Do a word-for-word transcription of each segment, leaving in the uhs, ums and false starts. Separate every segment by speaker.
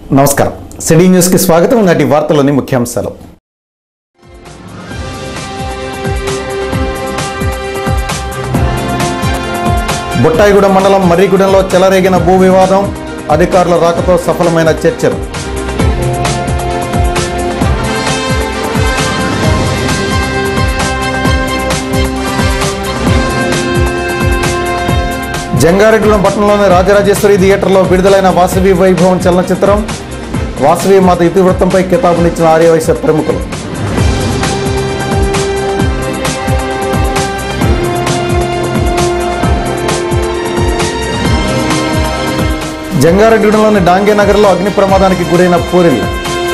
Speaker 1: నమస్కారం city news కి స్వాగతం. నాటి వార్తలోని ముఖ్యాంశాలు. బుట్టాయిగూడెం మండలం మర్రిగూడెంలో చెలరేగిన భూ వివాదం, అధికారుల రాకతో సఫలమైన చర్చలు. జంగారెడ్డిగూడెం పట్టణంలోని రాజరాజేశ్వరి థియేటర్లో విడుదలైన వాసవి వైభవం చలనచిత్రం. వాసవి మాత ఇతివృత్తంపై కితాబునిచ్చిన ఆర్యవైశ్య ప్రముఖులు. జంగారెడ్డిగూడెంలోని డాంగే నగర్లో అగ్ని ప్రమాదానికి గురైన పూరిలు.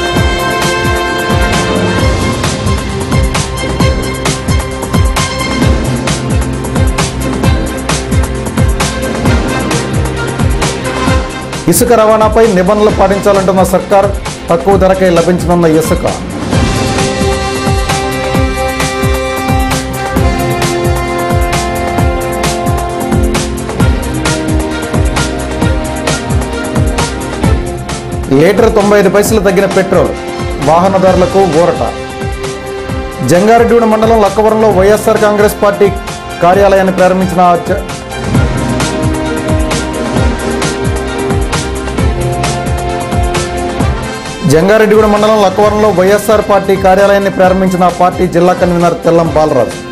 Speaker 1: ఇసుక రవాణాపై నిబంధనలు పాటించాలంటున్న సర్కార్, తక్కువ ధరకే లభించనున్న ఇసుక. లీటర్ తొంభై ఐదు పైసలు తగ్గిన పెట్రోల్, వాహనదారులకు ఊరట. జంగారెడ్డిగూడెం మండలం లక్కవరంలో వైఎస్ఆర్ కాంగ్రెస్ పార్టీ కార్యాలయాన్ని ప్రారంభించిన జంగారెడ్డిగూడెం మండలం లక్కవరంలో వైఎస్ఆర్ పార్టీ కార్యాలయాన్ని ప్రారంభించిన పార్టీ జిల్లా కన్వీనర్ తెల్లం బాలరాజు.